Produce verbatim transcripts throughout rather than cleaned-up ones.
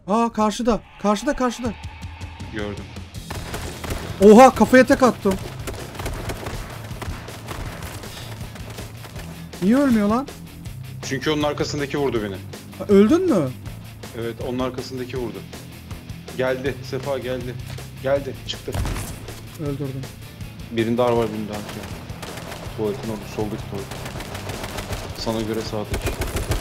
Aa karşıda. Karşıda karşıda. Gördüm. Oha kafaya tek attım. Niye ölmüyor lan? Çünkü onun arkasındaki vurdu beni. Ha, öldün mü? Evet, onun arkasındaki vurdu. Geldi, Sefa geldi. Geldi, çıktı. Öldürdüm. Birinde ar var, birinde ar var. Tuvaletin orada, soldaki tuvalet. Sana göre sağdaki.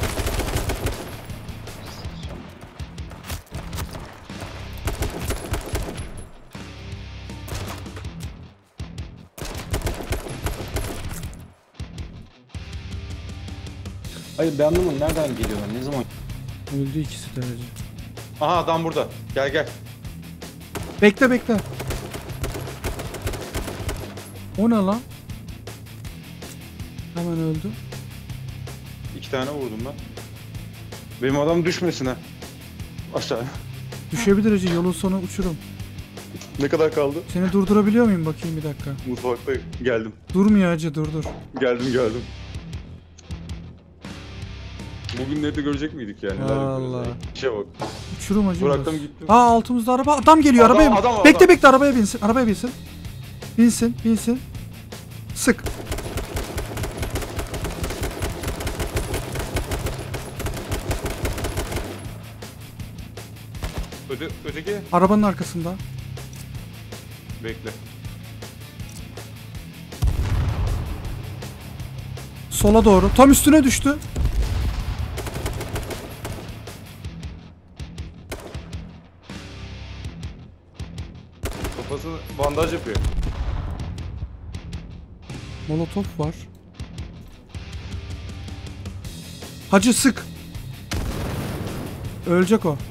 Hayır, ben anlamadım. Nereden geliyorlar? Ne zaman? Öldü ikisi de hacı. Aha, adam burada. Gel gel. Bekle bekle. O ne lan? Hemen öldü. İki tane vurdum ben. Benim adam düşmesin ha. Aşağı. Düşebilir hacı, yolun sonu uçurum. Ne kadar kaldı? Seni durdurabiliyor muyum bakayım bir dakika. Mutfakta geldim. Durmuyor hacı, dur dur. Geldim geldim. Bugün nerede görecek miydik yani? Allah. İşe bak. Uçurum hacı. Bıraktım burası. gittim. Aa altımızda araba. Adam geliyor Adam, arabaya. adam, bekle adam. bekle arabaya binsin. Arabaya binsin. Binsin binsin. Sık. Öde, öteki Arabanın arkasında. bekle. Sola doğru. Tam üstüne düştü. Kafasını bandaj yapıyor. Molotof var. Hacı sık. Ölecek o.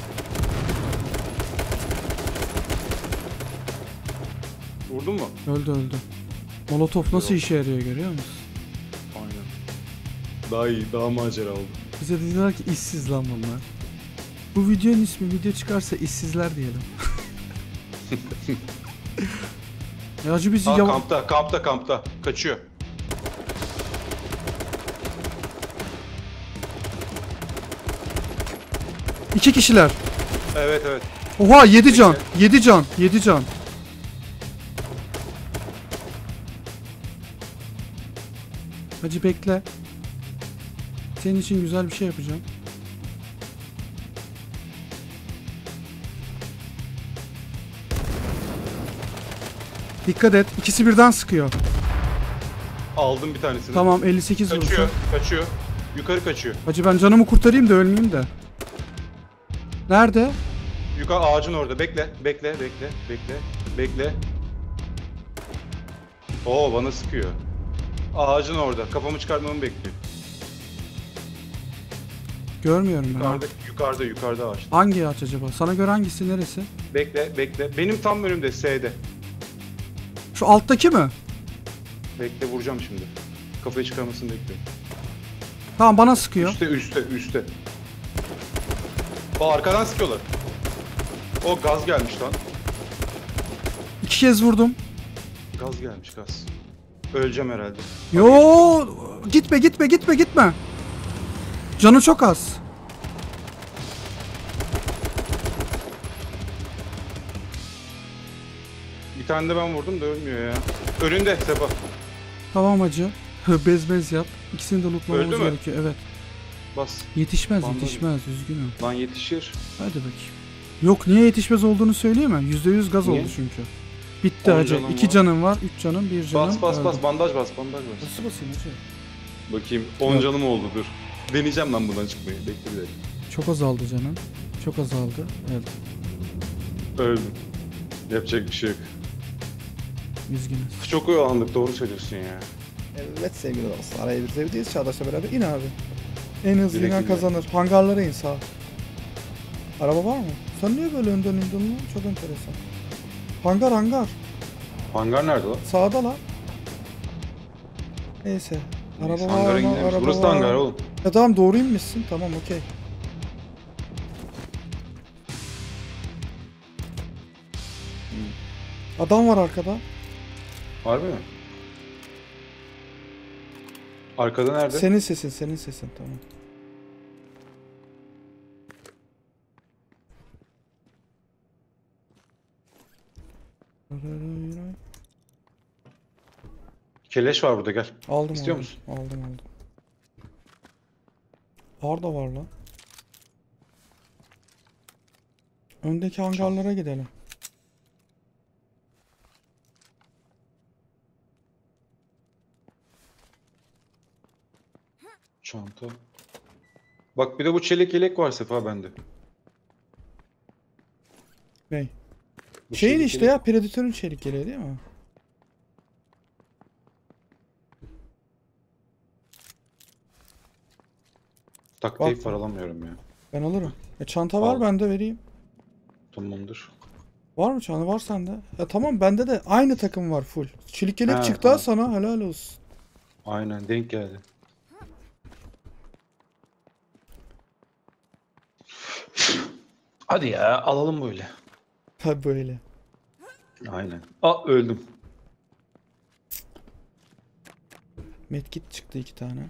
Vurdun mu? Öldü öldü. Molotof nasıl Yok. işe yarıyor görüyor musun? Aynen. Daha iyi, daha macera oldu. Bize dediler ki işsiz lan bunlar. Bu videonun ismi video çıkarsa işsizler diyelim. Ya hacı bizi Ha, yav- kampta, kampta, kampta. Kaçıyor. İki kişiler. Evet evet. Oha yedi can. yedi can. yedi can. Hacı bekle. Senin için güzel bir şey yapacağım. Dikkat et. İkisi birden sıkıyor. Aldım bir tanesini. Tamam elli sekiz vurdu. Kaçıyor, kaçıyor. Yukarı kaçıyor. Hacı ben canımı kurtarayım da ölmeyeyim de. Nerede? Yukarı ağacın orada. Bekle, bekle, bekle, bekle, bekle. Oo, bana sıkıyor. Ağacın orada. Kafamı çıkartmamı bekliyor. Görmüyorum ben. Yukarıda, yukarıda, yukarıda ağaç. Hangi ağaç acaba? Sana göre hangisi, neresi? Bekle, bekle. Benim tam önümde, S'de. Şu alttaki mi? Bekle, vuracağım şimdi. Kafayı çıkarmasını bekliyorum. Tamam bana sıkıyor. Üste, üste, üste. O arkadan sıkıyorlar. O gaz gelmiş lan. İki kez vurdum. Gaz gelmiş, gaz. Öleceğim herhalde. Yo, gitme gitme gitme gitme. Canı çok az. Bir tane de ben vurdum da ölmüyor ya. Önünde Sefa. Tamam hacı. Bez bez yap. İkisini de lootlamamız Öldü mü? gerekiyor. Evet. Bas. Yetişmez Bandaj. yetişmez üzgünüm. Lan yetişir. Hadi bakayım. Yok niye yetişmez olduğunu söyleyeyim mi? yüzde yüz gaz Niye? oldu çünkü. Bitti On hacı. canım İki var. canım var. Üç canım. Bir canım. Bas bas öldü. bas, bandaj bas, bandaj bas. Nasıl basayım hacı? Bakayım, on Yok. canım oldu, dur. Deneyeceğim lan buradan çıkmayı, bekle bir dakika. Çok azaldı canım. Çok azaldı. Evet. Öldüm. Yapacak bir şey yok. Üzgünüz. Çok oyalandık, doğru söylüyorsun ya. Evet sevgili dostlar. Araya bir sevdiyiz. Çağdaş'la beraber in abi. En hızlı Direkt inen iniyor. kazanır. Hangarlara in sağ. Araba var mı? Sen niye böyle önden indin lan? Çok enteresan. Hangar hangar. Hangar nerede lan? Sağda lan. Neyse. Araba Neyse, var hangara mı? gidelim. Araba Burası da var hangar mı? oğlum. Ya tamam doğru inmişsin. Tamam okey. Adam var arkada. Harbi mi? Arkada nerede? Senin sesin, senin sesin tamam. Keleş var burada, gel. Aldım İstiyor aldım. musun? Aldım aldım. Arda var lan. Öndeki hangarlara gidelim. Çanta. Bak bir de bu çelik yelek var Sefa bende. Ney? Bu Şeyin çelik işte yelek- ya, Predator'un çelik yeleği değil mi? Duct Bak. tape var, alamıyorum ya. Ben alırım. E çanta var Al. bende, vereyim. Tamamdır. Var mı çanta? Var sende. Ya tamam, bende de aynı takım var full. Çelik yelek Ha, çıktı ha tamam. sana, helal olsun. Aynen denk geldi. Hadi ya alalım böyle. Ha böyle. Aynen. Aa öldüm. Medkit çıktı iki tane.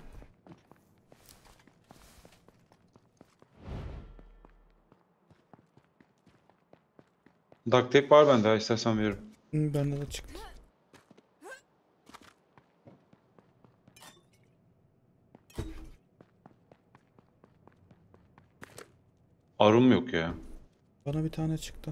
Duct tape var bende, ha, istersen veririm. Hı, bende de çıktı. Arım yok ya. Bana bir tane çıktı.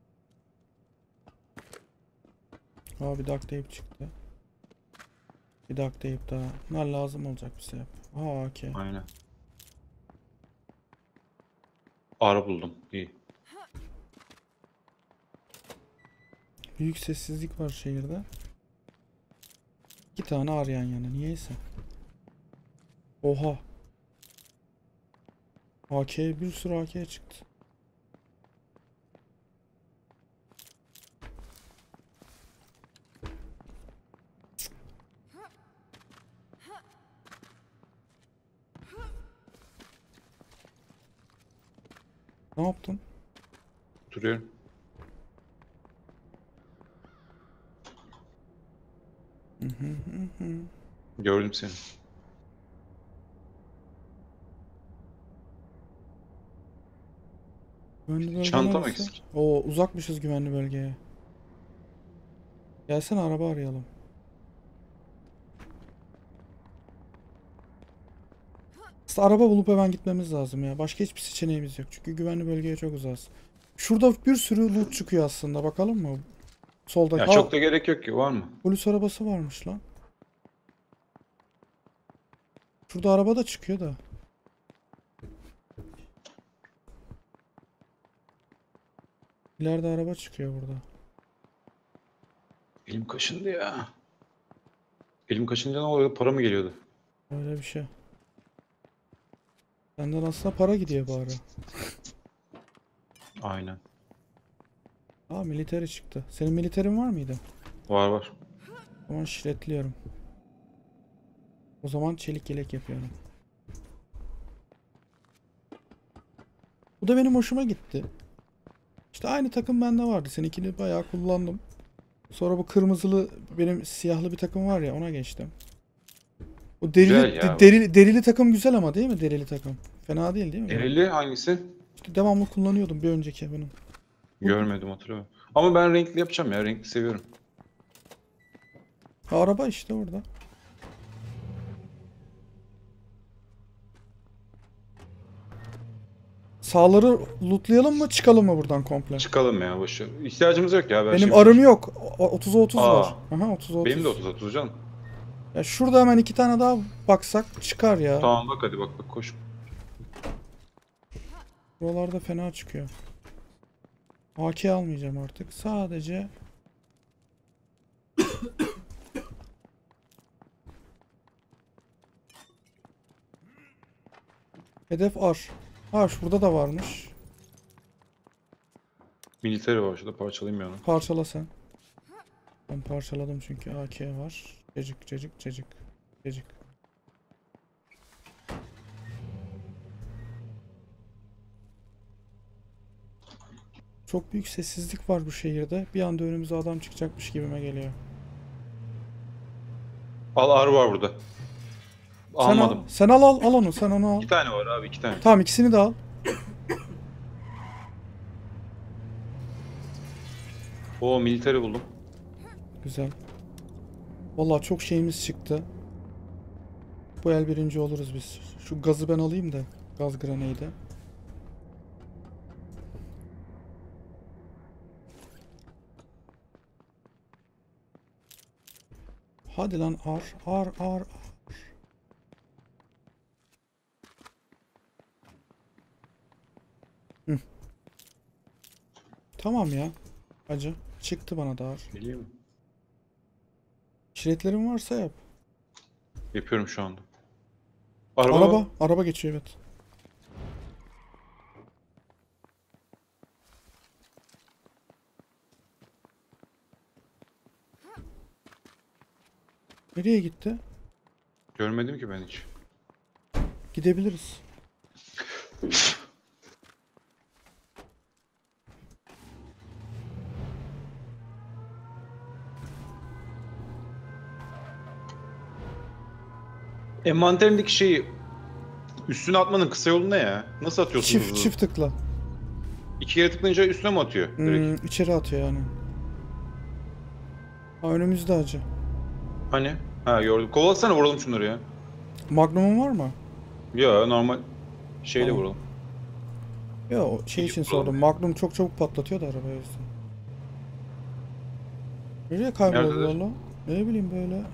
Aa, bir duct tape çıktı. Bir duct tape daha. Bunlar lazım olacak bize hep. Aa, okey. Aynen. Ara buldum. İyi. Büyük sessizlik var şehirde. İki tane ar yan yana. Niyeyse. Oha. A K, bir sürü A K çıktı. Ne yaptın? Duruyorum. Hı hı hı hı. Gördüm seni. Güvenli bölge Çanta mı neresi? eksik? Oo, uzakmışız güvenli bölgeye. Gelsene, araba arayalım. Aslında araba bulup hemen gitmemiz lazım ya. Başka hiçbir seçeneğimiz yok. Çünkü güvenli bölgeye çok uzağız. Şurada bir sürü loot çıkıyor aslında. Bakalım mı? Solda. Ya Aa, çok da gerek yok ki, var mı? polis arabası varmış lan. Şurada araba da çıkıyor da. İleride araba çıkıyor burada. Elim kaşındı ya. Elim kaşınca ne oluyor? Para mı geliyordu? Öyle bir şey. Benden aslında para gidiyor bari. Aynen. Aa, militeri çıktı. Senin militerin var mıydı? Var var. O zaman şiretliyorum. O zaman çelik yelek yapıyorum. Bu da benim hoşuma gitti. İşte aynı takım bende vardı. Seninkini bayağı kullandım. Sonra bu kırmızılı, benim siyahlı bir takım var ya, ona geçtim. O derili, Güzel ya de- bu. derili, derili takım güzel ama, değil mi derili takım? Fena değil değil mi? Derili hangisi? İşte devamlı kullanıyordum bir önceki bunun. Görmedim, hatırlamıyorum. Ama ben renkli yapacağım ya. Renkli seviyorum. Ha, araba işte orada. Sağları lootlayalım mı, çıkalım mı buradan komple? Çıkalım ya, boş ver. İhtiyacımız yok ya. Ben Benim şey- arım yok. O- otuza otuz Aa. var. Aha, otuza otuz. Benim de otuz otuz canım. Ya şurada hemen iki tane daha baksak çıkar ya. Tamam bak, hadi bak bak koş. Buralarda fena çıkıyor. A K almayacağım artık. Sadece hedef R. Ha, şurada da varmış. Militeri var şurada, parçalayayım ya onu. Parçala sen. Ben parçaladım çünkü A K var. Cecik cecik cecik. Cecik. Çok büyük sessizlik var bu şehirde. Bir anda önümüze adam çıkacakmış gibime geliyor. Al, arı var burada. Sen Almadım. al, sen al al al onu, sen onu al. İki tane var abi, iki tane. Tamam, ikisini de al. Oo, militeri buldum. Güzel. Vallahi çok şeyimiz çıktı. Bu el birinci oluruz biz. Şu gazı ben alayım da. Gaz graneydi. Hadi lan ar ar ar. Hı. Tamam ya. Acı. Çıktı bana da ar. Geliyor mu? İşaretlerin varsa yap. Yapıyorum şu anda. Araba, Araba. Araba geçiyor evet. Nereye gitti? Görmedim ki ben hiç. Gidebiliriz. Envanterindeki şeyi üstüne atmanın kısa yolu ne ya? Nasıl atıyorsun Çift hızlı? çift tıkla. İki kere tıklayınca üstüne mi atıyor direkt? Hmm, içeri atıyor yani. Ha, önümüzde acı. Hani? Ha gördüm. Kovalasana vuralım şunları ya. Magnum'un var mı? Ya normal şeyle Tamam. vuralım. Ya o şey için Yapalım. sordum. Magnum çok çabuk patlatıyor da arabayı o yüzden. Nereye kayboldular Neredeler? lan? Ne bileyim böyle.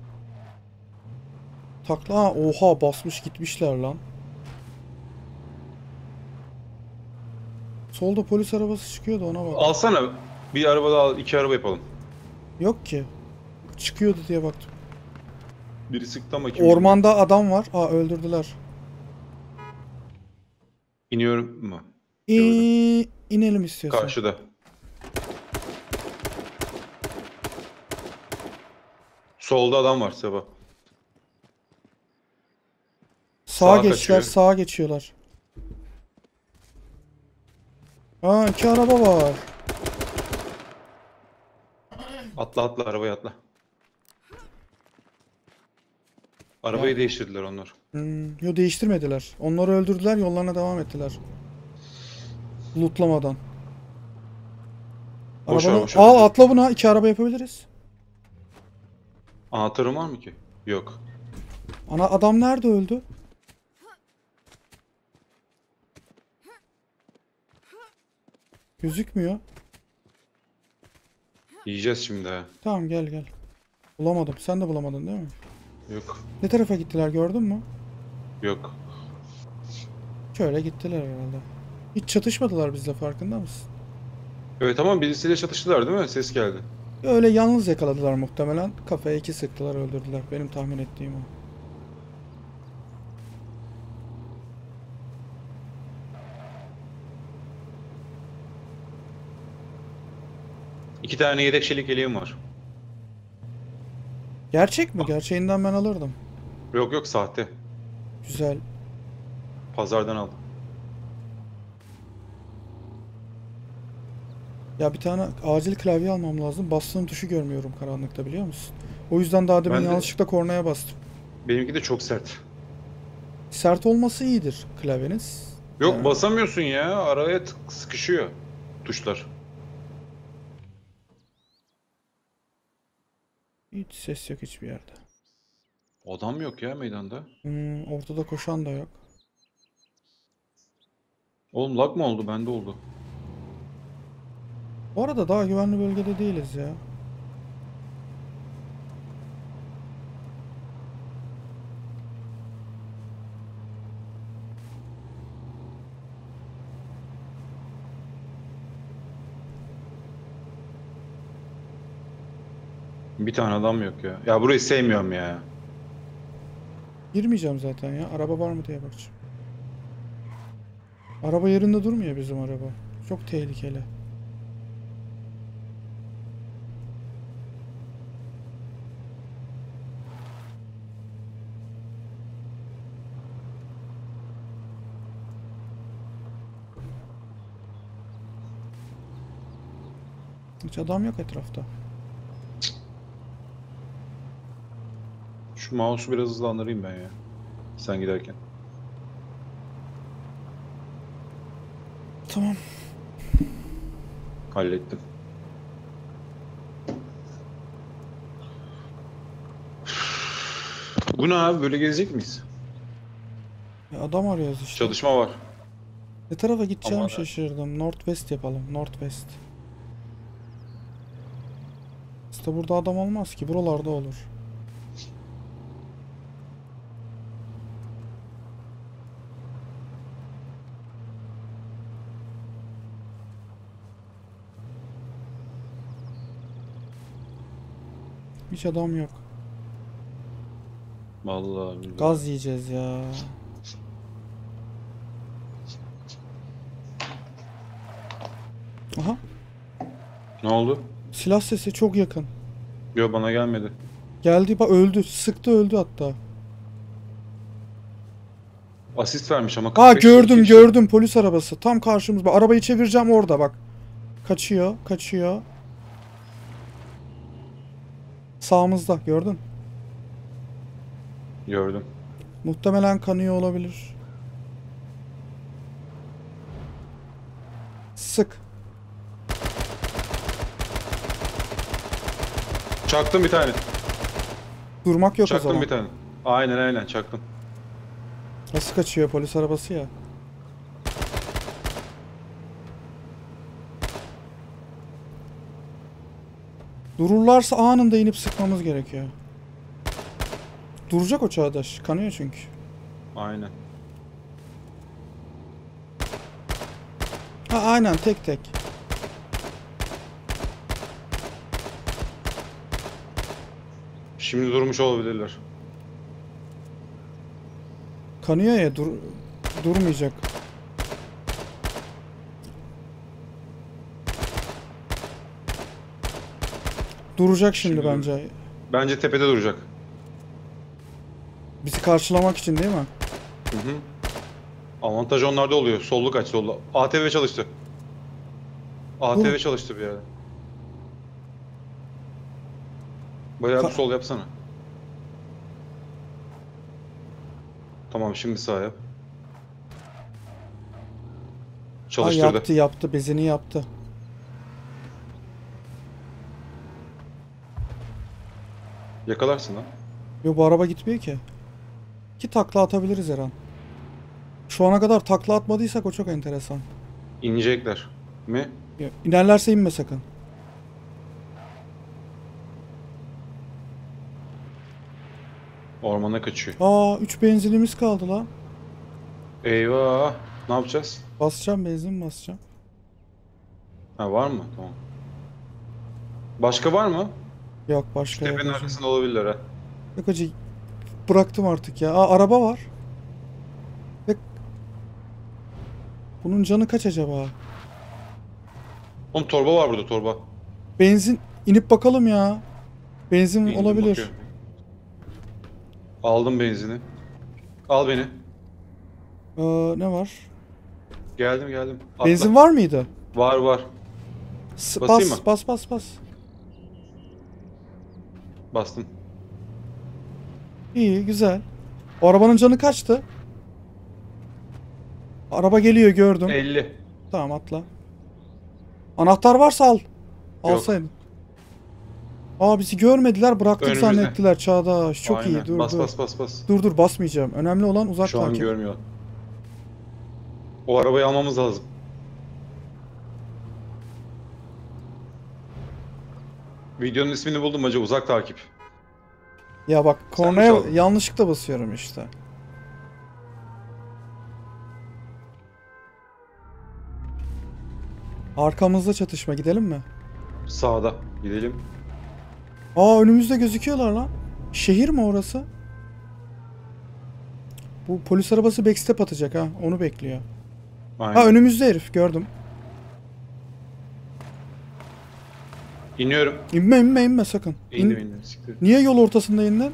Takla ha, oha basmış gitmişler lan. Solda polis arabası çıkıyordu ona bak. Alsana. Bir araba daha al. İki araba yapalım. Yok ki. Çıkıyordu diye baktım. Biri sıktı ama kim? Ormanda adam var. Aa öldürdüler. İniyorum mu? Gördüm. İ inelim istiyorsan. Karşıda. Solda adam var Sabah. Sağa Sağa geçtiler, kaçıyor. sağa geçiyorlar. Aa iki araba var. Atla atla arabaya atla. Arabayı Ya. değiştirdiler onlar. Hmm, yo değiştirmediler. Onları öldürdüler, yollarına devam ettiler. Lootlamadan. Boş Arabanı... ver, boş ver. Aa atla buna, iki araba yapabiliriz. Anahtarın var mı ki? Yok. Ana adam nerede öldü? Gözükmüyor. Yiyeceğiz şimdi ha. Tamam gel gel. Bulamadım. Sen de bulamadın değil mi? Yok. Ne tarafa gittiler gördün mü? Yok. Şöyle gittiler herhalde. Hiç çatışmadılar bizle farkında mısın? Evet ama birisiyle çatıştılar değil mi? Ses geldi. Öyle yalnız yakaladılar muhtemelen. Kafaya iki sıktılar öldürdüler. Benim tahmin ettiğim o. İki tane yedek çelik yeleğim var. Gerçek mi? Gerçeğinden ben alırdım. Yok yok sahte. Güzel. Pazardan aldım. Ya bir tane acil klavye almam lazım. Bastığım tuşu görmüyorum karanlıkta biliyor musun? O yüzden daha demin Ben de- yanlışlıkla kornaya bastım. Benimki de çok sert. Sert olması iyidir klavyeniz. Yok Yani basamıyorsun ya. Araya tık- sıkışıyor tuşlar. hiç ses yok hiçbir yerde. Adam yok ya meydanda. Hmm, ortada koşan da yok. Oğlum lag mı oldu? Bende oldu. Bu arada daha güvenli bölgede değiliz ya. Bir tane adam yok ya. Ya burayı sevmiyorum ya. Girmeyeceğim zaten ya. Araba var mı diye bakacağım. Araba yerinde durmuyor bizim araba. Çok tehlikeli. Hiç adam yok etrafta. Şu mouse'u biraz hızlandırayım ben ya. Sen giderken. Tamam. Hallettim. Bu ne abi? Böyle gezecek miyiz? Ya adam arıyoruz işte. Çalışma var. Ne tarafa gideceğim Ama- şaşırdım. Northwest yapalım. Northwest. İşte burada adam olmaz ki. Buralarda olur. Hiç adam yok. Vallahi billahi. Gaz yiyeceğiz ya. Aha. Ne oldu? Silah sesi çok yakın. Yo, bana gelmedi. Geldi bak, öldü. Sıktı, öldü hatta. Asist vermiş ama Aa, kırk beş gördüm kişi. gördüm, polis arabası. Tam karşımızda. Arabayı çevireceğim orada bak. Kaçıyor kaçıyor. Sağımızda, gördün. Gördüm. Muhtemelen kanıyor olabilir. Sık. Çaktım bir tane. Durmak yok o Çaktım zaman. bir tane. Aynen aynen çaktım. Nasıl kaçıyor, polis arabası ya. Dururlarsa anında inip sıkmamız gerekiyor. Duracak o Çağdaş. Kanıyor çünkü. Aynen. Ha aynen, tek tek. Şimdi durmuş olabilirler. Kanıyor ya, dur durmayacak. Duracak şimdi, Şimdi dur. bence. Bence tepede duracak. Bizi karşılamak için değil mi? Hı hı. Avantaj onlarda oluyor. Sollu kaç sollu. A T V çalıştı. A T V Dur. çalıştı bir yerde. Bayağı bir Ka- sol yapsana. Tamam, şimdi sağ yap. Ha, Çalıştırdı. yaptı yaptı, bezini yaptı. Yakalarsın lan. Yo, bu araba gitmiyor ki. Ki takla atabiliriz her an. Şu ana kadar takla atmadıysak o çok enteresan. İnecekler mi? Ya, İnerlerse inme sakın. Ormana kaçıyor. Aa, üç benzinimiz kaldı lan. Eyvah. Ne yapacağız? Basacağım, benzin basacağım. Ha, var mı? Tamam. Başka var mı? Yok, Şu başka yok tepenin hacı. arkasında olabilirler ha. Yok hacı. Bıraktım artık ya. Aa, araba var. Ve bunun canı kaç acaba? Oğlum torba var burada, torba. Benzin inip bakalım ya. Benzin İndim, olabilir. bakıyorum. Aldım benzini. Al beni. Ee, ne var? Geldim geldim. Atla. Benzin var mıydı? Var var. S- Basayım bas, mı? bas bas bas. Bastım. İyi, güzel. O arabanın canı kaçtı? Araba geliyor, gördüm. elli. Tamam, atla. Anahtar varsa al. Alsaydın. Aa, bizi görmediler, bıraktık Önümüzde. zannettiler Çağdaş. Çok Aynen. iyi, dur bas dur. bas bas bas. Dur dur, basmayacağım. Önemli olan uzak Şu an takip. görmüyor. O arabayı almamız lazım. Videonun ismini buldum hacı, uzak takip. Ya bak, Sen mi kornaya çaldın? yanlışlıkla basıyorum işte. Arkamızda çatışma, gidelim mi? Sağda. Gidelim. Aa, önümüzde gözüküyorlar lan. Şehir mi orası? Bu polis arabası backstep atacak ha. Onu bekliyor. Aynen. Ha, önümüzde herif, gördüm. İniyorum. İnme inme inme sakın. İn- İndim indim. Siktir. Niye yol ortasında indin?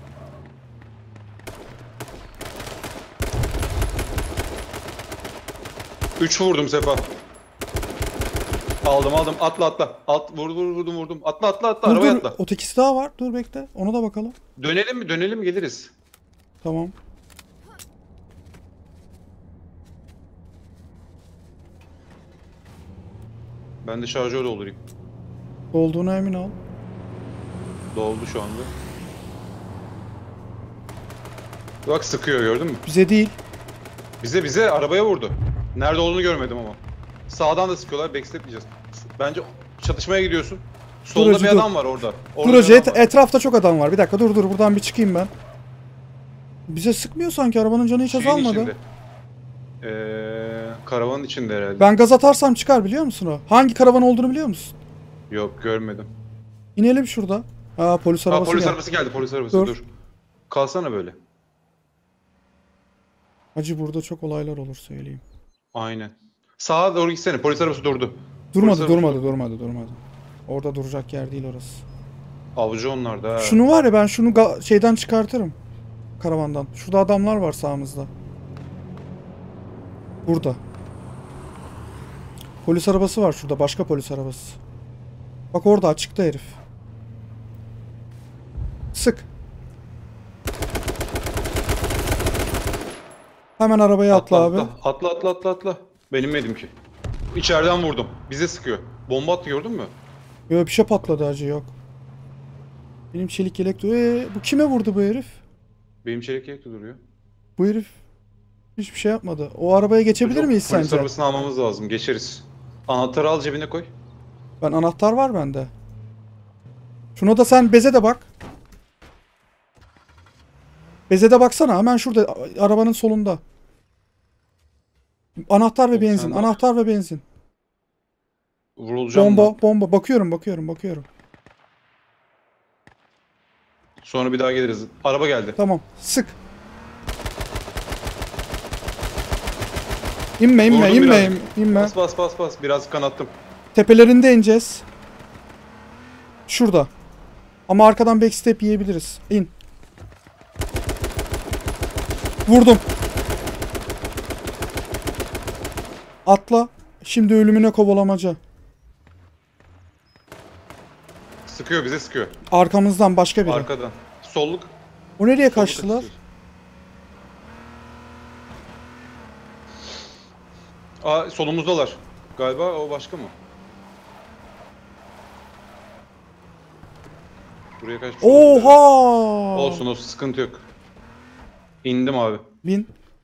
Üç vurdum Sefa. Aldım aldım. Atla atla. At, vur, vur, vurdum vurdum. Atla atla atla. Dur Arabaya dur, atla. ötekisi daha var. Dur bekle. Ona da bakalım. Dönelim mi? Dönelim geliriz. Tamam. Ben de şarjör doldurayım. Olduğuna emin ol. Doldu şu anda. Bak sıkıyor, gördün mü? Bize değil. Bize bize arabaya vurdu. Nerede olduğunu görmedim ama. Sağdan da sıkıyorlar, backstep'leyeceğiz. Bence çatışmaya gidiyorsun. Solda Hacı, bir dur. adam var orada. Orada Dur bir hacı, adam et- var. etrafta çok adam var. Bir dakika dur dur buradan bir çıkayım ben. Bize sıkmıyor sanki, arabanın canı hiç Şeyin azalmadı. içinde. Ee, karavanın içinde herhalde. Ben gaz atarsam çıkar, biliyor musun o? Hangi karavan olduğunu biliyor musun? Yok, görmedim. İnelim şurada. Aa, polis Aa, arabası polis geldi. arabası geldi, polis arabası Dur. dur. Kalsana böyle. Hacı burada çok olaylar olur söyleyeyim. Aynen. Sağa doğru gitsene, polis arabası durdu. Durmadı Polis arabası durmadı durdu. durmadı durmadı. Orada duracak yer değil orası. Avcı onlar da ha. Şunu var ya, ben şunu ga- şeyden çıkartırım. Karavandan. Şurada adamlar var sağımızda. Burada. Polis arabası var şurada, başka polis arabası. Bak orada açıkta herif. Sık. Hemen arabaya atla, abi. Atla, atla atla atla atla. Benim yedim ki. İçeriden vurdum. Bize sıkıyor. Bomba attı, gördün mü? Yok, bir şey patladı hacı, yok. Benim çelik yelek... Ee, bu kime vurdu bu herif? Benim çelik yelek de duruyor. Bu herif hiçbir şey yapmadı. O arabaya geçebilir Yok, miyiz polis sence? arabasını almamız lazım. Geçeriz. Anahtarı al, cebine koy. Ben anahtar var bende. Şuna da sen beze de bak. Beze de baksana, hemen şurada arabanın solunda. Anahtar ve Yok, benzin, sen bak. anahtar ve benzin. Vurulacağım Bomba, da. bomba. Bakıyorum, bakıyorum, bakıyorum. Sonra bir daha geliriz. Araba geldi. Tamam, sık. İnme, inme, Vurdum inme, biraz. inme. Bas bas bas bas. Biraz kanattım. Tepelerinde ineceğiz. Şurada. Ama arkadan backstep yiyebiliriz. İn. Vurdum. Atla. Şimdi ölümüne kovalamaca. Sıkıyor, bize sıkıyor. Arkamızdan başka biri. Arkadan. Solluk. O nereye solluk kaçtılar? açıyoruz. Aa, solumuzdalar. Galiba o başka mı? Buraya kaçmış olabilir. Oha! Olsun olsun, sıkıntı yok. İndim abi. Bin.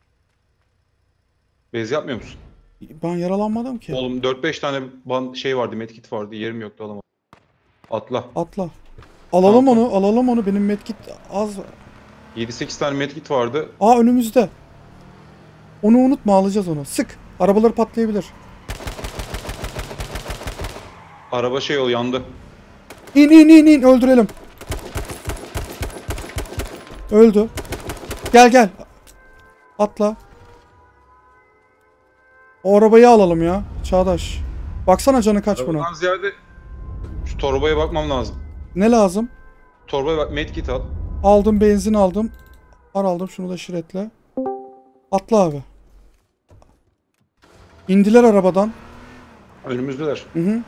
Bez yapmıyor musun? Ben yaralanmadım ki. Oğlum dört beş tane ban şey vardı, medkit vardı. Yerim yoktu, alamadım. Atla. Atla. Alalım Tamam, onu, alalım onu. Benim medkit az. yedi sekiz tane medkit vardı. Aa, önümüzde. Onu unutma, alacağız onu. Sık. Arabaları patlayabilir. Araba şey ol yandı. İn in in in, öldürelim. Öldü. Gel gel. Atla. O arabayı alalım ya Çağdaş. Baksana canı kaç bunun. Arabadan ziyade şu torbaya bakmam lazım. Ne lazım? Torbaya bak, medkit al. Aldım, benzin aldım. Ar aldım, şunu da şiretle. Atla abi. İndiler arabadan. Önümüzdeler. Hı hı.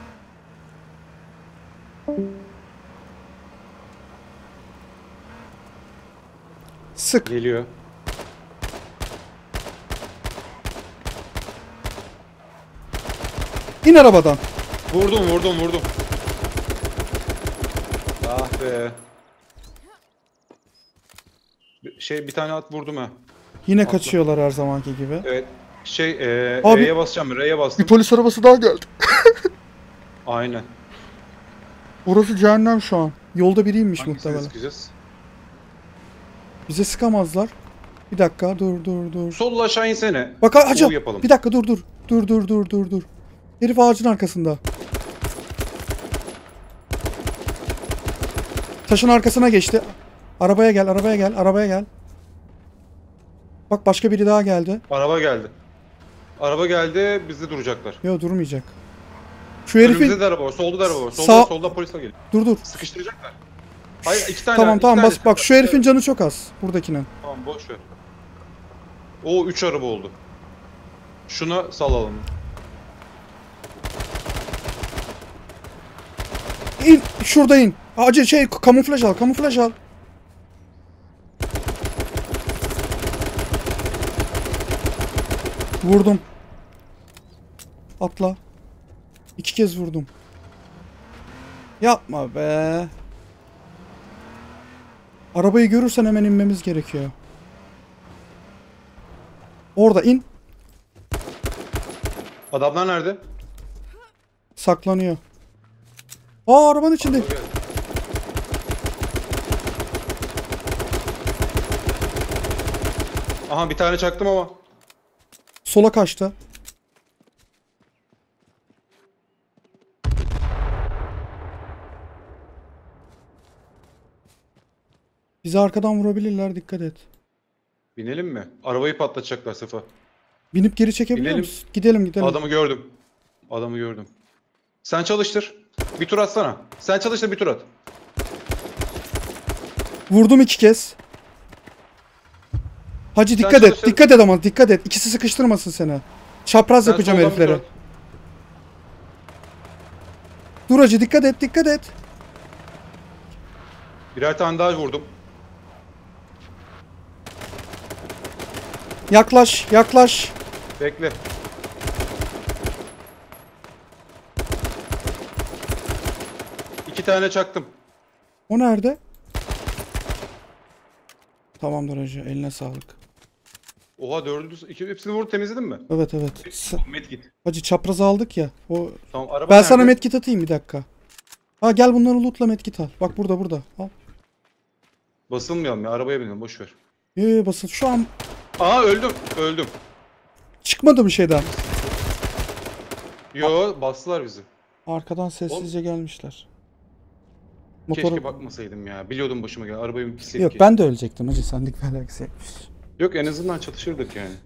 Sık. Geliyor. İn arabadan. Vurdum vurdum vurdum. Ah be. Bir- Şey bir tane at vurdum ha. Yine Atla. kaçıyorlar her zamanki gibi. Evet. Şey e, Abi- E'ye basacağım. R'ye Bir bastım. polis arabası daha geldi. Aynen. Burası cehennem şu an. Yolda biriymiş Hangisini muhtemelen. sıkacağız? Bize sıkamazlar. Bir dakika, dur dur dur. Solla aşağı insene. Bak hacı. U yapalım. Bir dakika, dur dur. Dur dur dur dur dur. Herif ağacın arkasında. Taşın arkasına geçti. Arabaya gel, arabaya gel, arabaya gel. Bak başka biri daha geldi. Araba geldi. Araba geldi, bizde duracaklar. Yok, durmayacak. Şu herifin... Önümüzde de araba var, solda da araba var. Solda, Sağ- solda polisler geliyor. Dur dur. Sıkıştıracaklar. Hayır, iki tane. Tamam iki tamam tane bas. Bak şu herifin canı çok az. Buradakinin. Tamam, boş ver. O üç araba oldu. Şuna salalım. İn. Şurada in. Acil şey, kamuflaj al, kamuflaj al. Vurdum. Atla. İki kez vurdum. Yapma be. Arabayı görürsen hemen inmemiz gerekiyor. Orada in. Adamlar nerede? Saklanıyor. Aa, arabanın içinde. Aha bir tane çaktım ama. Sola kaçtı. Bizi arkadan vurabilirler, dikkat et. Binelim mi? Arabayı patlatacaklar Sefa. Binip geri çekebiliyor Binelim. musun? Gidelim gidelim. Adamı gördüm. Adamı gördüm. Sen çalıştır. Bir tur atsana. Sen çalıştır, bir tur at. Vurdum iki kez. Hacı dikkat et. çalıştır. Dikkat et ama dikkat et. İkisi sıkıştırmasın seni. Çapraz Sen yapacağım soldan bir tur heriflere. at. Dur hacı, dikkat et dikkat et. Birer tane daha vurdum. Yaklaş yaklaş. Bekle. İki tane çaktım. O nerede? Tamamdır hacı, eline sağlık. Oha, dördüncü. İki, hepsini vur, temizledin mi? Evet evet. S- Met git. Hacı çaprazı aldık ya. O Tamam, araba ben nerede? sana medkit atayım bir dakika. Ha gel, bunları lootla, medkit al. Bak burada burada. Al. Basılmayalım ya, arabaya binelim, boş ver. Ee, basın. Şu an Aa, öldüm. Öldüm. çıkmadı bir şeyden. Yo, bastılar bizi. Arkadan sessizce gelmişler. Keşke Motoru... bakmasaydım ya. Biliyordum başıma gelen. Arabayı gitseydik. Yok, ben de ölecektim hacı. Sendik bir alakası yokmuş. Yok, en azından çatışırdık yani.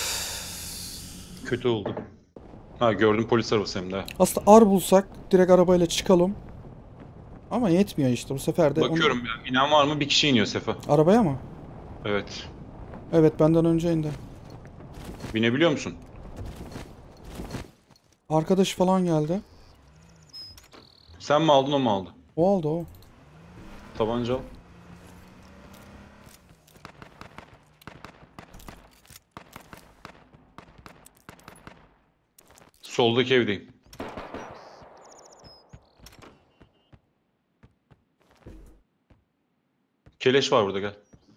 Kötü oldu. Ha, gördüm polis arabası hem de. Aslında ar bulsak direkt arabayla çıkalım. Ama yetmiyor işte bu sefer de. onu- Bakıyorum ya. İnan var mı? Bir kişi iniyor Sefa. Arabaya mı? Evet. Evet, benden önce indi. Binebiliyor musun? Arkadaş falan geldi. Sen mi aldın, o mu aldı? O oldu o. Tabanca al. Soldaki evdeyim. Keleş var burada, gel.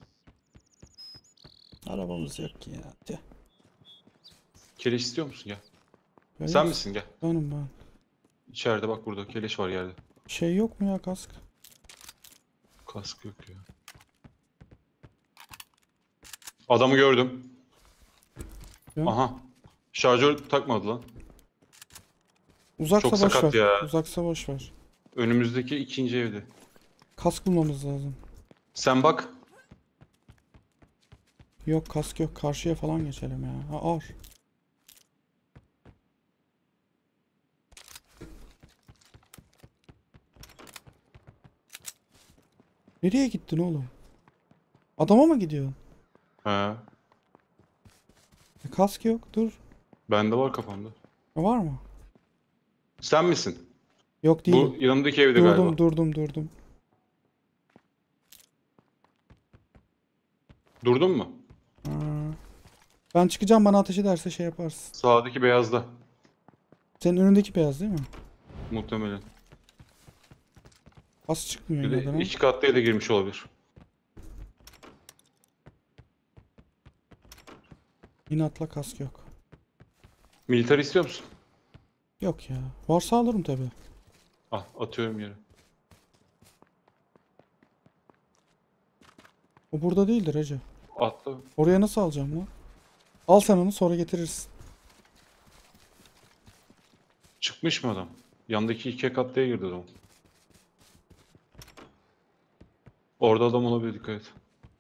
Arabamız yok ki ya. Tüh. Keleş istiyor musun, gel. Böyle Sen misin, gel. Benim ben. İçeride bak, burada keleş var yerde. Şey yok mu ya, kask? Kask yok ya. Adamı gördüm. Ya. Aha. Şarjör takmadı lan. Uzaksa Çok boş sakat ver. ya. Uzaksa boş ver. Önümüzdeki ikinci evde. Kask bulmamız lazım. Sen bak. Yok, kask yok. Karşıya falan geçelim ya. Ha, ar. Nereye gittin oğlum? Adama mı gidiyorsun? He. E, kask yok. Dur. Bende var kafamda. E, var mı? Sen misin? Yok değil. Bu yanındaki evde Durdum galiba. durdum durdum. Durdun mu? Ha. Ben çıkacağım, bana ateş ederse şey yaparsın. Sağdaki beyazda. Senin önündeki beyaz değil mi? Muhtemelen. Kas çıkmıyor Bir yine de de. iki katlı eve girmiş olabilir. İnatla kask yok. Militer istiyor musun? Yok ya. Varsa alırım tabi. Ah, atıyorum yere. O burada değildir hacı. Atla. Oraya nasıl alacağım lan? Al sen onu, sonra getirirsin. Çıkmış mı adam? Yandaki iki katlıya girdi adam. Orada adam olabilir, dikkat et.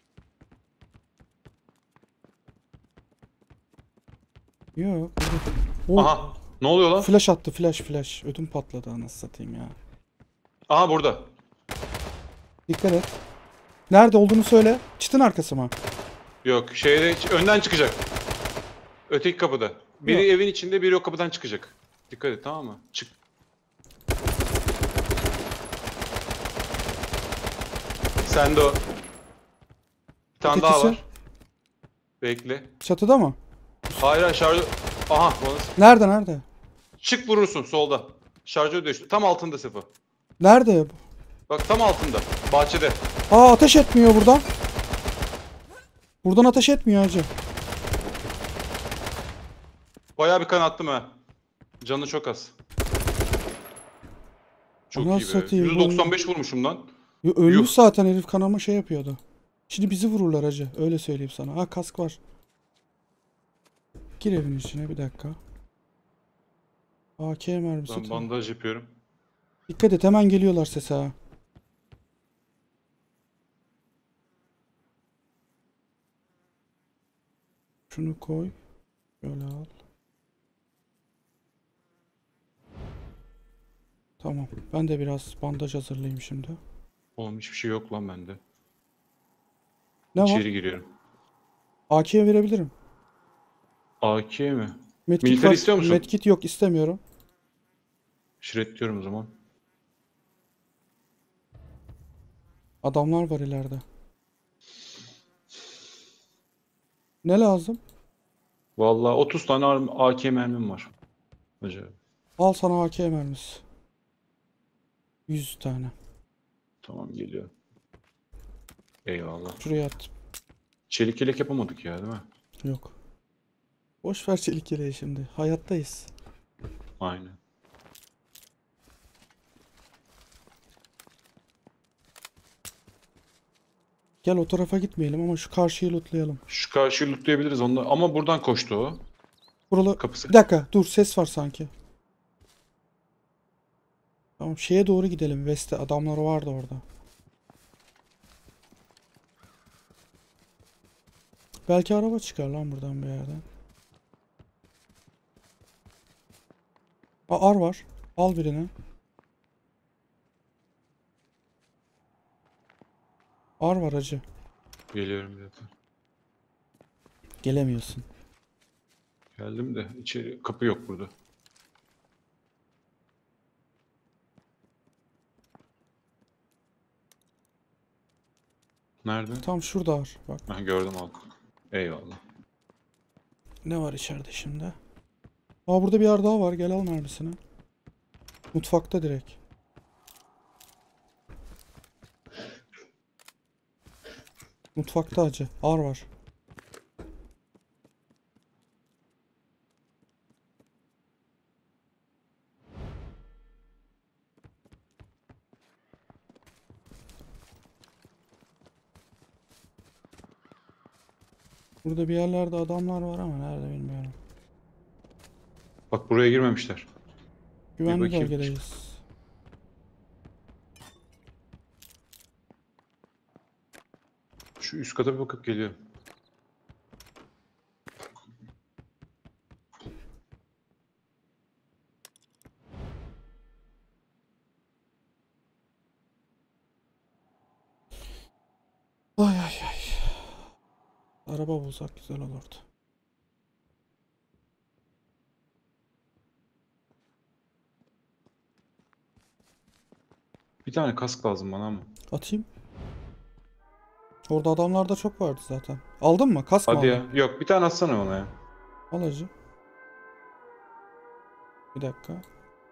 Yok. O Aha! Ne oluyor lan? flash attı, flash flash. Ödüm patladı anasını satayım ya. Aha, burada. Dikkat et. Nerede olduğunu söyle. Çitin arkası mı? Yok, şeyde önden çıkacak. Öteki kapıda. Biri Yok. evin içinde, biri o kapıdan çıkacak. Dikkat et, tamam mı? Çık. Sende o. Bir tane daha Ötekisi? var. Bekle. Çatıda mı? Hayır hayır, şarjör. Aha, bana sık- Nerede nerede? çık vurursun solda. Şarjör düştü. Tam altında Sefa. Nerede? Bak, tam altında. Bahçede. Aa, ateş etmiyor buradan. Buradan ateş etmiyor hacı. Bayağı bir kan attım ha. Canı çok az. Çok Nasıl iyi be. satayım yüz doksan beş vurmuşum lan. Yo, ölmüş Yuh. zaten herif, kanama şey yapıyordu. Şimdi bizi vururlar hacı. Öyle söyleyeyim sana. Ha, kask var. Gir evin içine bir dakika. A K mermisi. Ben tam. bandaj yapıyorum. Dikkat et, hemen geliyorlar sese ha. Şunu koy. Şöyle al. Tamam. Ben de biraz bandaj hazırlayayım şimdi. Oğlum hiçbir şey yok lan bende. Ne var? İçeri giriyorum. A K'ye verebilirim. A K mi? Medkit Militer var. istiyor musun? Medkit yok, istemiyorum. Shred o zaman. Adamlar var ileride. Ne lazım? Vallahi otuz tane A K mermim var. Acayip. Al sana A K mermisi. yüz tane. Tamam geliyor. Eyvallah. Şuraya at. Çelik yelek yapamadık ya değil mi? Yok. Boş ver çelik yeleği şimdi. Hayattayız. Aynen. Gel o tarafa gitmeyelim ama şu karşıyı lootlayalım. Şu karşıyı lootlayabiliriz onda. Ama buradan koştu o. Buralı... Kapısı. Bir dakika dur, ses var sanki. Tamam, şeye doğru gidelim. West'te adamlar vardı orada. Belki araba çıkar lan buradan bir yerden. Aa, ar var. Al birini. Ar var hacı. Geliyorum bir dakika. Gelemiyorsun. Geldim de içeri kapı yok burada. Nerede? Tam şurada ar. Bak Ha, gördüm abi. Eyvallah. ne var içeride şimdi. Aa, burada bir yer daha var. Gel al mermisini. Mutfakta direkt. Mutfakta hacı. Ar var. Burada bir yerlerde adamlar var ama nerede bilmiyorum. Bak buraya girmemişler. Güvenli bakayım. bölgedeyiz. Şu üst kata bir bakıp geliyorum. Ay ay ay. Araba bulsak güzel olurdu. Bir tane kask lazım bana ama. Atayım. Orada adamlar da çok vardı zaten. Aldın mı? Kask mı Hadi aldın? ya. Yok bir tane atsana ona ya. Al hacı. Bir dakika.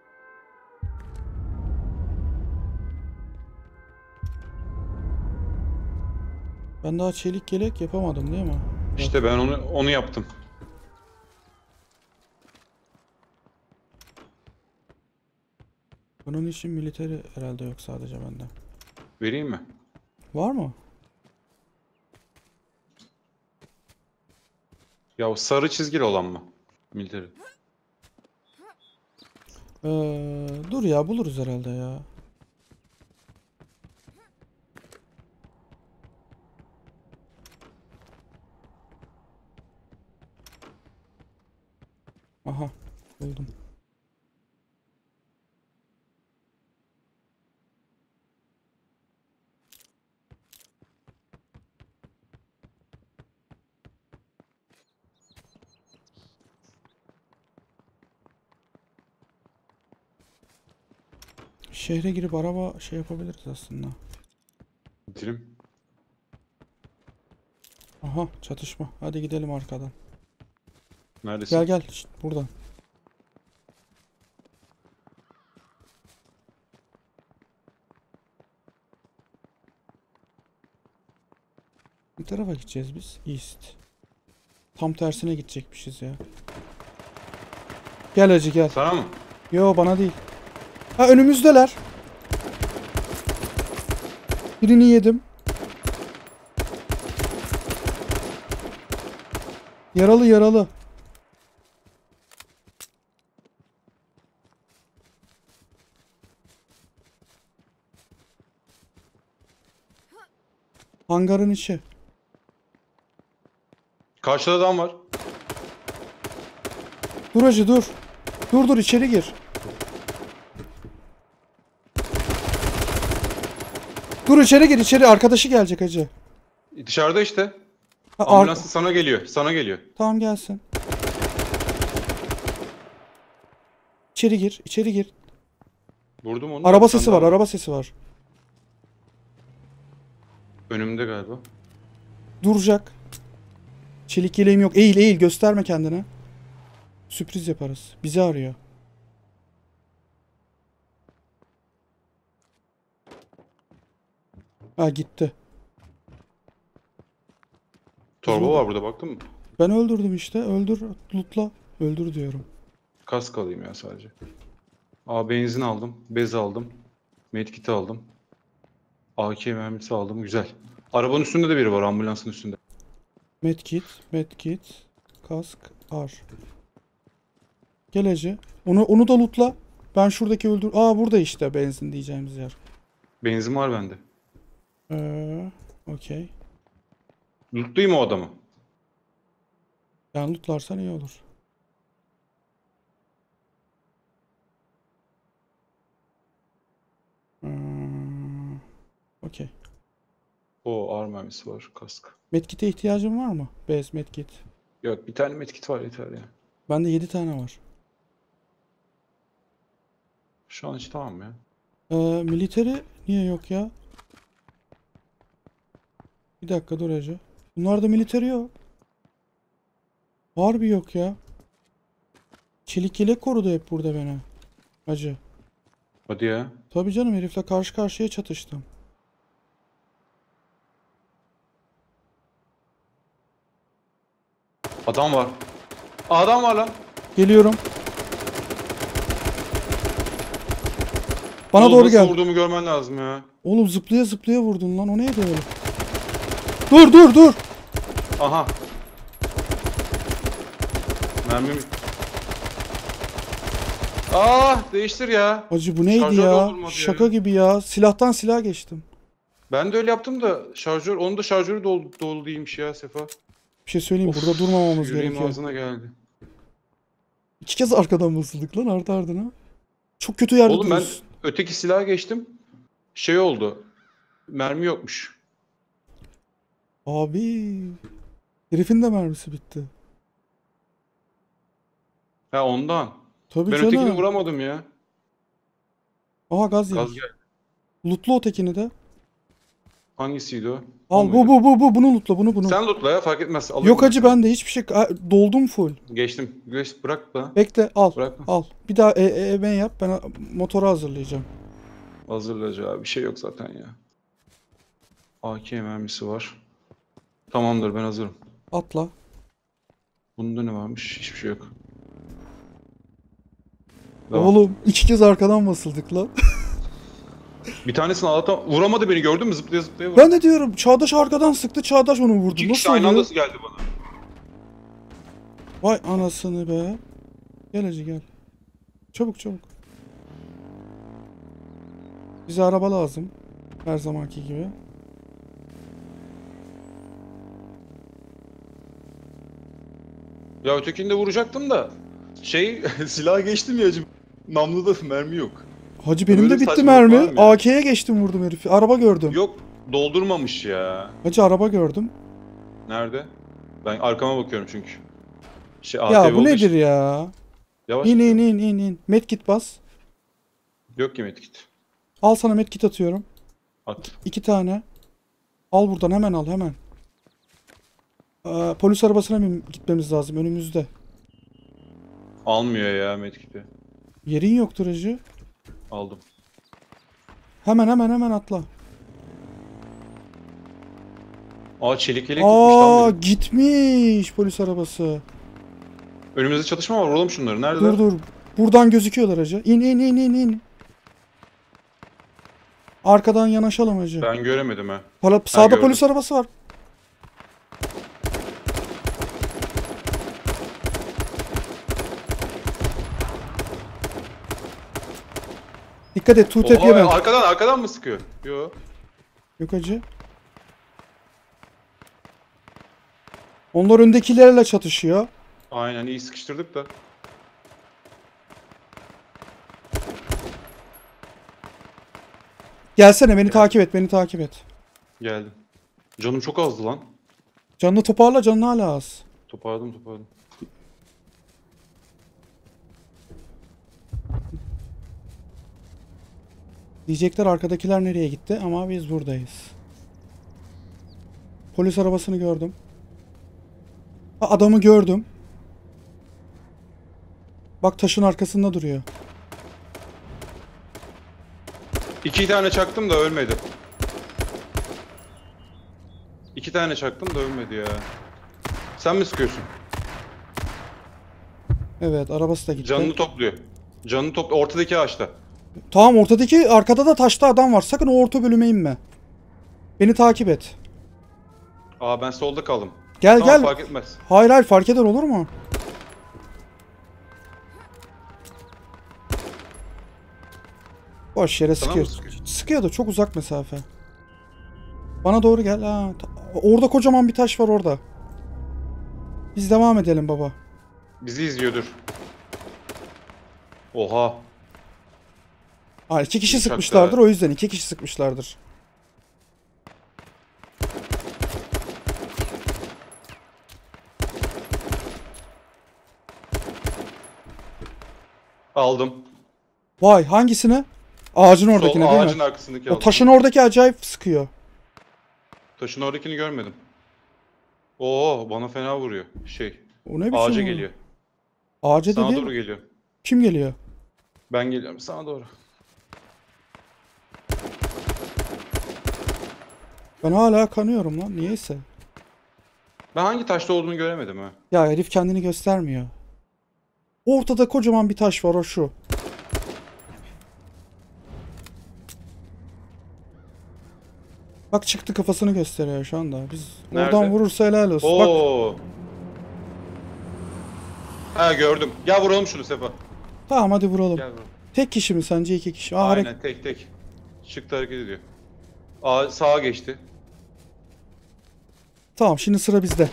Ben daha çelik yelek yapamadım değil mi? İşte ben onu onu yaptım. Bunun için militeri herhalde yok, sadece bende. Vereyim mi? Var mı? Ya o sarı çizgili olan mı? Military. Ee, dur ya, buluruz herhalde ya. Aha, buldum. Şehre girip araba şey yapabiliriz aslında. Bitirim. Aha, çatışma. Hadi gidelim arkadan. Neredesin? Gel gel, şşt, buradan. Bir tarafa gideceğiz biz. East. Tam tersine gidecekmişiz ya. Gel hacı gel. Sana mı? Yo bana değil. Ha önümüzdeler. Birini yedim. Yaralı yaralı. Hangarın içi. Karşıda adam var. Dur hacı dur. Dur dur içeri gir. Dur içeri gir içeri. Arkadaşı gelecek hacı. Dışarıda işte. Ha, ar- Ambulans sana geliyor. Sana geliyor. Tamam gelsin. İçeri gir. İçeri gir. Vurdum onu. Araba Bir tane sesi var. daha Araba sesi var. Önümde galiba. Duracak. Çelik yeleğim yok. Eğil eğil. Gösterme kendine. Sürpriz yaparız. Bizi arıyor. Ha gitti. Torba var burada, baktın mı? Ben öldürdüm işte. Öldür. Lootla. Öldür diyorum. Kask alayım ya sadece. Aa, benzin aldım. Bez aldım. Medkit aldım. A K mermisi aldım. Güzel. Arabanın üstünde de biri var. Ambulansın üstünde. Medkit. Medkit. Kask. Ar. Gel hacı. Onu, onu da lootla. Ben şuradaki öldür... Aa burada işte benzin diyeceğimiz yer. Benzin var bende. Ee, okey. Lootlayayım o adamı. Yani lootlarsan iyi olur. Hmm, okey. O ağır mermisi var. Kask. Medkit'e ihtiyacın var mı? Bez, medkit. Yok, bir tane medkit var yeter ya. Bende yedi tane var. Şu an hiç tamam ya. Ee, militeri niye yok ya? Bir dakika dur hacı. Bunlarda militeri yok. Harbi yok ya. Çelik yelek korudu hep burada beni. Hacı. Hadi ya. Tabii canım herifle karşı karşıya çatıştım. Adam var. Adam var lan. Geliyorum. Bana Oğlum, doğru nasıl gel. vurduğumu görmen lazım ya. Oğlum zıplaya zıplaya vurdun lan. O neydi öyle? Dur dur dur. Aha. Mermim. Ah, değiştir ya. Hacı bu neydi Şarjör ya? doldurmadı Şaka ya. gibi ya. Silahtan silaha geçtim. Ben de öyle yaptım da şarjör, onun da şarjörü dolu, dolu değilmiş ya Sefa. Bir şey söyleyeyim. Of, Burada durmamamız yüreğim gerekiyor. ağzına geldi. İki kez arkadan basıldık lan ardı ardına. Çok kötü yerde Oğlum ben duruyorsun. öteki silaha geçtim. Şey oldu. Mermi yokmuş. Abi. Herifin de mermisi bitti. Ha, ondan. Tabii Ben canım. ötekini vuramadım ya. Aha gaz Gaz yedik. geldi. Lootla o tekini de. Hangisiydi o? Al O bu muydu? bu bu bu bunu lootla bunu bunu. Sen lootla ya, fark etmez. Alıyorum Yok ben hacı sana. bende hiçbir şey Ha, doldum full. Geçtim. Geç, bırak bana. Bekle al. Bırakma. Al. Bir daha e e e ben yap. Ben motoru hazırlayacağım. Hazırlayacağı bir şey yok zaten ya. A K mermisi var. Tamamdır, ben hazırım. Atla. Bunda ne varmış? Hiçbir şey yok. Devam. Oğlum iki kez arkadan basıldık lan. Bir tanesini Allah'tan vuramadı beni, gördün mü? Zıplaya zıplaya vurdu. Ben de diyorum Çağdaş arkadan sıktı. Çağdaş onu vurdu. İki kişi Nasıl aynı oluyor? anda geldi bana. Vay anasını be. Gel hacı gel. Çabuk çabuk. Bize araba lazım. Her zamanki gibi. Ya ötekini de vuracaktım da. Şey, silaha geçtim ya acım. Namluda mermi yok. Hacı benim Böyle de bitti saçmalık var mermi. mı ya? A K'ye geçtim vurdum herifi. Araba gördüm. Yok, doldurmamış ya. Hacı araba gördüm. Nerede? Ben arkama bakıyorum çünkü. Şey, Ya A T V bu olduğu nedir için ya? Yavaş İn in gidiyorum. in in in. Medkit bas. Yok ki medkit. Al sana medkit atıyorum. At. İki tane. Al buradan hemen al hemen. Ee, polis arabasına bin- gitmemiz lazım önümüzde. Almıyor ya medkiti. Yerin yoktur hacı. Aldım. Hemen hemen hemen atla. Aa, çelik yelek gitmiş lan Aa benim. gitmiş polis arabası. Önümüzde çatışma var. Vuralım şunları. Nerede? Dur dur. Buradan gözüküyorlar hacı. İn in in in in. Arkadan yanaşalım hacı. Ben göremedim ha. Pala- Sağda gördüm. polis arabası var. Dikkat et, two tap Oha, yeme. arkadan arkadan mı sıkıyor? Yo. Yok hacı. Onlar öndekilerle çatışıyor. Aynen, iyi sıkıştırdık da. Gelsene beni takip et, beni takip et. Geldim. Canım çok azdı lan. Canını toparla, canın hala az. Toparladım toparladım. Diyecekler arkadakiler nereye gitti ama biz buradayız. Polis arabasını gördüm. Ha, adamı gördüm. Bak taşın arkasında duruyor. İki tane çaktım da ölmedi. İki tane çaktım da ölmedi ya. Sen mi sıkıyorsun? Evet, arabası da gitti. Canını topluyor. Canını toplu. Ortadaki ağaçta. Tamam, ortadaki, arkada da taşta adam var. Sakın o orta bölüme inme. Beni takip et. Aa, ben solda kaldım. Gel Tamam, gel. fark etmez. Hayır hayır, fark eder olur mu? Boş yere Sana mı sıkıyor. sıkıyor? Sıkıyor da çok uzak mesafe. Bana doğru gel. Ha, ta- orada kocaman bir taş var orada. Biz devam edelim baba. Bizi izliyordur. Oha. Ha, iki kişi Bir çaktı sıkmışlardır, ha. o yüzden iki kişi sıkmışlardır. Aldım. Vay, hangisini? Ağacın oradakine Sol değil ağacın mi? arkasındaki O aldım. taşın oradaki acayip sıkıyor. Taşın oradakini görmedim. Oo, bana fena vuruyor. Şey. O ne biçim? Ağaca o? geliyor. Ağaca Sana dediğin doğru geliyor. kim geliyor? Ben geliyorum sana doğru. Ben hala kanıyorum lan, niyeyse. Ben hangi taşta olduğunu göremedim ha. Ya herif kendini göstermiyor. Ortada kocaman bir taş var, o şu. Bak çıktı, kafasını gösteriyor şu anda. Biz Nerede? oradan vurursa helal olsun. Bak Oo. Ha, gördüm. Gel vuralım şunu Sefa. tamam, hadi vuralım. Gel vuralım. Tek kişi mi sence, iki kişi? Aa, hareket- Aynen, tek tek. Çıktı, hareket ediyor. Aa, sağa geçti. Tamam, şimdi sıra bizde.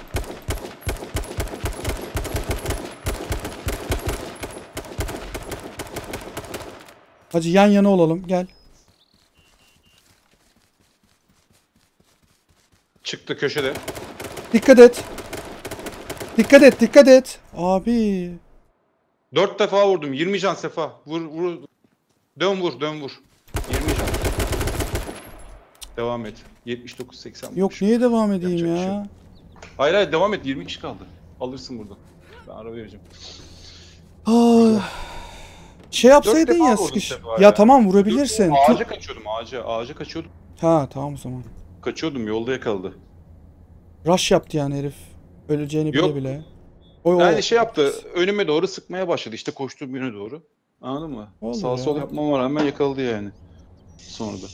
Hacı yan yana olalım, gel. Çıktı köşede. Dikkat et. Dikkat et, dikkat et. Abi. Dört defa vurdum. yirmi can Sefa. Vur vur. Dön vur, dön vur. yirmi can. Devam et. yetmiş dokuz seksen. Yok, niye devam edeyim Yapacak bir şey ya? yok. Hayır hayır, devam et. yirmi kişi kaldı. Alırsın buradan. Ben ara vereceğim. Ah. Şey yapsaydın defa ya, vurdun sıkış. Sefa Ya ya. tamam, vurabilirsin. Tu- Ağaca kaçıyordum, ağaca. Ağaca kaçıyordum. Ha tamam o zaman. Kaçıyordum, yolda yakaladı. Rush yaptı yani herif. Öleceğini bile Yok. bile. O, o- Yani şey yaptı, önüme doğru sıkmaya başladı. İşte koştuğum yöne doğru. Anladın mı? Olur Sağ ya. sol yapmama rağmen yakaladı yani. Sonra da.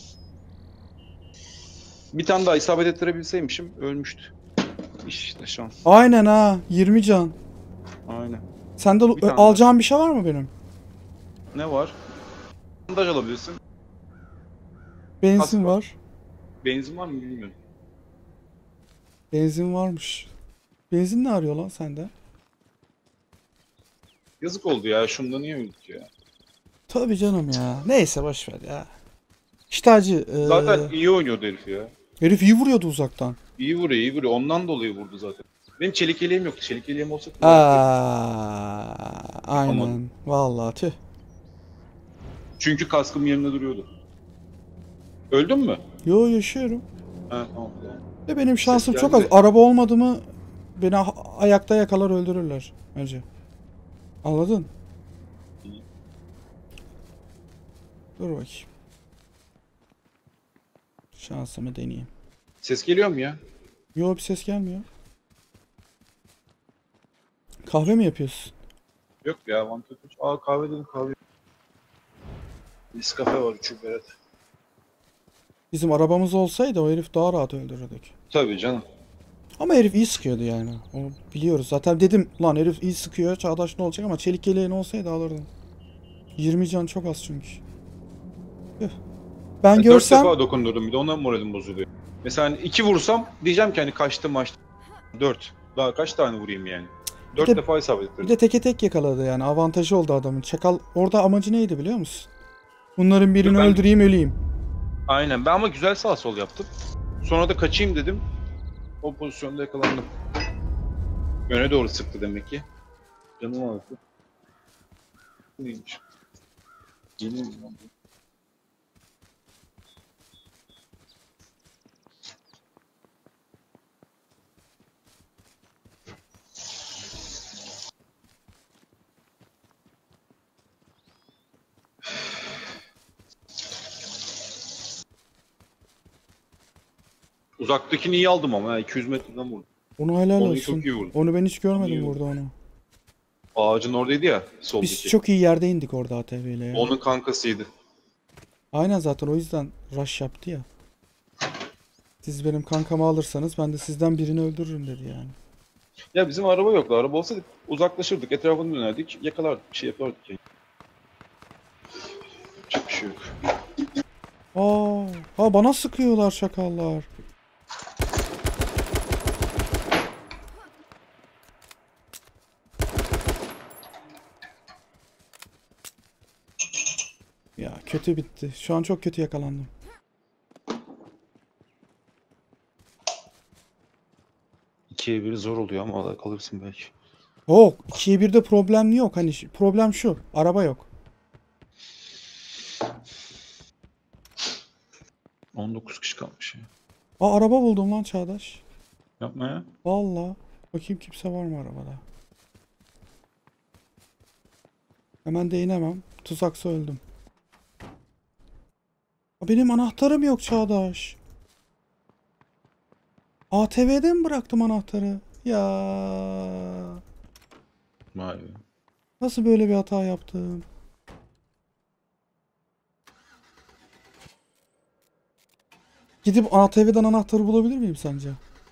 Bir tane daha isabet ettirebilseymişim ölmüştü. İşte şans. Aynen ha, yirmi can. Aynen. Sende Bir tane alacağım bir şey var mı benim? Ne var? Bandaj alabilirsin. Benzin Kask var. var. Benzin var mı bilmiyorum. Benzin varmış. Benzin ne arıyor lan sende? Yazık oldu ya. Şunda niye öldük ya? Tabii canım ya. Neyse boş ver ya. İşte hacı. eee, Zaten iyi oynuyordu herif ya. herif iyi vuruyordu uzaktan. İyi vuruyor, iyi vuruyor. Ondan dolayı vurdu zaten. Benim çelik yeleğim yoktu. Çelik yeleğim olsa Aa, aynen. Yapamadım. Vallahi tüh. çünkü kaskım yerinde duruyordu. Öldün mü? Yo, yaşıyorum. Ha, tamam, tamam. Ve benim şansım çok az. geldi. Araba olmadı mı beni ha- ayakta yakalar öldürürler. Hacı. Anladın? Dur bakayım. Şansımı deneyeyim. Ses geliyor mu ya? Yo, bir ses gelmiyor. Kahve mi yapıyorsun? Yok ya mantıklı. Aa kahve dedim kahve. Nescafe var üçü evet. Bizim arabamız olsaydı o herif daha rahat öldürürdük. Tabii canım. Ama herif iyi sıkıyordu yani. Onu biliyoruz. Zaten dedim lan herif iyi sıkıyor. Çağdaş ne olacak ama çelik yeleğin olsaydı alırdım. yirmi can çok az çünkü. Üh. Ben Ben görsem dört defa dokundurdum bir de ondan moralim bozuluyor. Mesela hani iki vursam diyeceğim ki hani kaçtı maçtı. Dört. Daha kaç tane vurayım yani? Dört de- defa hesap bir ettirdim. de teke tek yakaladı yani. Avantajı oldu adamın. Çakal orada amacı neydi biliyor musun? Bunların birini Ben- öldüreyim öleyim. Aynen ben ama güzel sağ sol yaptım. Sonra da kaçayım dedim. O pozisyonda yakalandım. Öne doğru sıktı demek ki. Canım ağrıdı. Neymiş? Yeni mi? Uzaktakini iyi aldım ama ya, iki yüz metreden vurdum. Onu helal Onu olsun. çok iyi vurdum. Onu ben hiç görmedim iyi burada onu. Ağacın oradaydı ya soldaki. Biz çok iyi yerde indik orada A T V ile ya. Onun kankasıydı. Aynen zaten o yüzden rush yaptı ya. Siz benim kankamı alırsanız ben de sizden birini öldürürüm dedi yani. Ya bizim araba yoktu. Araba olsaydı uzaklaşırdık, etrafını dönerdik, yakalardık, bir şey yapardık yani. Yapacak bir şey yok. Aa, ha bana sıkıyorlar şakallar. Ya kötü bitti. Şu an çok kötü yakalandım. ikiye bir zor oluyor ama alır kalırsın belki. Yok, ikiye birde problem yok. Hani şu- problem şu. Araba yok. on dokuz kişi kalmış ya. Aa araba buldum lan Çağdaş. Yapma ya. Vallahi. Bakayım kimse var mı arabada. Hemen de inemem. Tuzaksa öldüm. Aa, benim anahtarım yok Çağdaş. A T V'de mi bıraktım anahtarı? Ya Vay be. nasıl böyle bir hata yaptım? Gidip A T V'den anahtarı bulabilir miyim sence?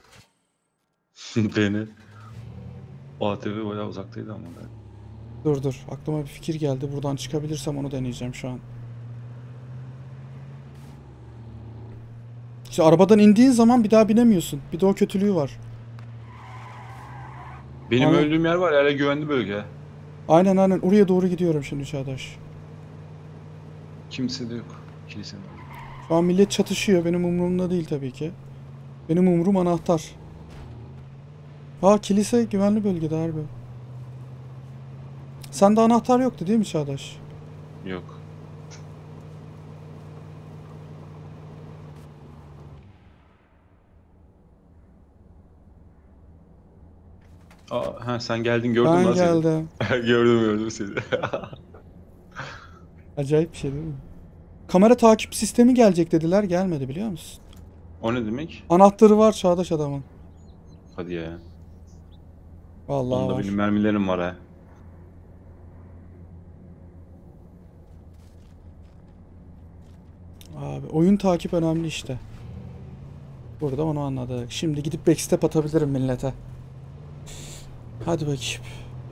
Beni. O A T V bayağı uzaktaydı ama ben. Dur dur. Aklıma bir fikir geldi. Buradan çıkabilirsem onu deneyeceğim şu an. İşte arabadan indiğin zaman bir daha binemiyorsun. Bir de o kötülüğü var. Benim Aynen. öldüğüm yer var hala güvenli bölge. Aynen aynen. Oraya doğru gidiyorum şimdi Çağdaş. Kimse de yok. Kilisenin orada. Şu an millet çatışıyor. Benim umurumda değil tabii ki. Benim umurum anahtar. Ha kilise güvenli bölgede harbi. Sende anahtar yoktu değil mi Çağdaş? Yok. Aa, ha, sen geldin gördün mü Ben lan seni? geldim. gördüm gördüm seni. Acayip bir şey değil mi? Kamera takip sistemi gelecek dediler. Gelmedi biliyor musun? O ne demek? Anahtarı var Çağdaş adamın. Hadi ya. Vallahi Onda var. benim mermilerim var ha. Abi oyun takip önemli işte. Burada onu anladık. Şimdi gidip backstep atabilirim millete. Hadi bakayım.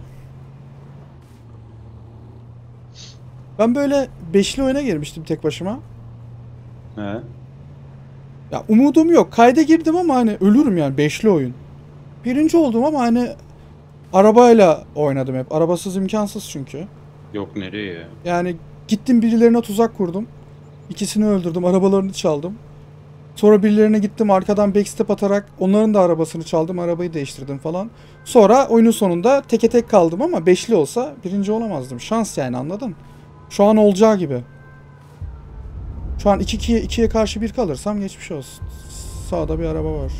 Ben böyle beşli oyuna girmiştim tek başıma. He. Ya umudum yok. Kayda girdim ama hani ölürüm yani beşli oyun. Birinci oldum ama hani arabayla oynadım hep. Arabasız imkansız çünkü. Yok nereye ya? Yani gittim birilerine tuzak kurdum. İkisini öldürdüm. Arabalarını çaldım. Sonra birilerine gittim arkadan backstep atarak onların da arabasını çaldım. Arabayı değiştirdim falan. Sonra oyunun sonunda teke tek kaldım ama beşli olsa birinci olamazdım. Şans yani anladın? Şu an olacağı gibi. Şu an iki ikiye ikiye karşı bir kalırsam geçmiş olsun. Sağda bir araba var.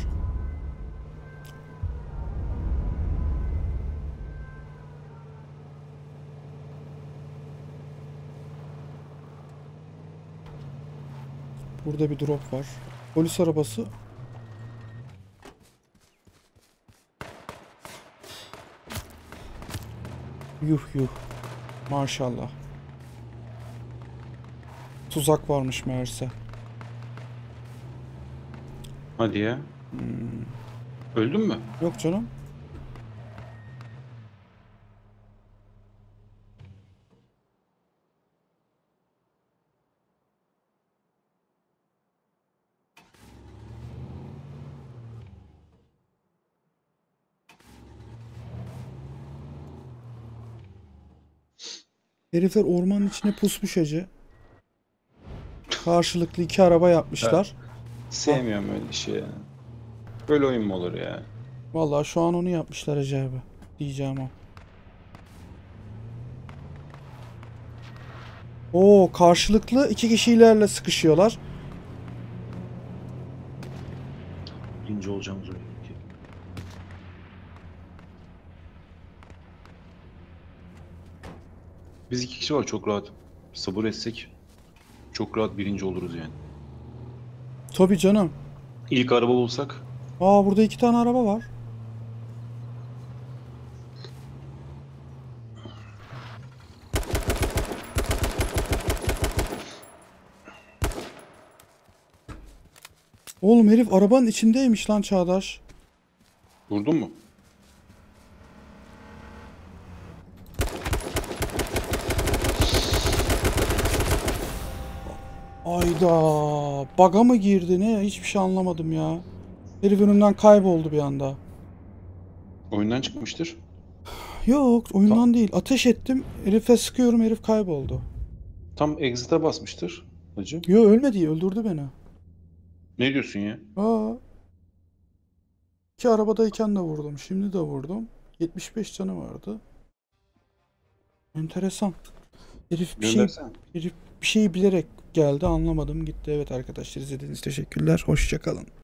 Burada bir drop var. Polis arabası. Yuh yuh. Maşallah. Tuzak varmış meğerse. Hadi ya. Hmm. Öldün mü? Yok canım. Herifler ormanın içine pusmuş hacı. Karşılıklı iki araba yapmışlar. Sevmiyorum öyle işi ya. Böyle oyun mu olur ya? Vallahi şu an onu yapmışlar hacı abi. Diyeceğim o. Oo, karşılıklı iki kişilerle sıkışıyorlar. Birinci olacağımız oyun ki. Biz iki kişi var, çok rahat. Sabır etsek çok rahat birinci oluruz yani. Tabii canım. İlk araba bulsak Aa, burada iki tane araba var. Oğlum herif arabanın içindeymiş lan Çağdaş. vurdun mu? Ayda. Baga mı girdi ne? Hiçbir şey anlamadım ya. Herif önümden kayboldu bir anda. Oyundan çıkmıştır. Yok, oyundan değil. Ateş ettim. Herife sıkıyorum, herif kayboldu. Tam exit'e basmıştır hacı. Yo, ölmedi, öldürdü beni. Ne diyorsun ya? Aa. İki arabadayken de vurdum. Şimdi de vurdum. yetmiş beş canı vardı. Enteresan. Herif bir şey, Göndersene. herif bir şeyi bilerek geldi, anlamadım gitti. Evet arkadaşlar, izlediğiniz için teşekkürler. Hoşça kalın.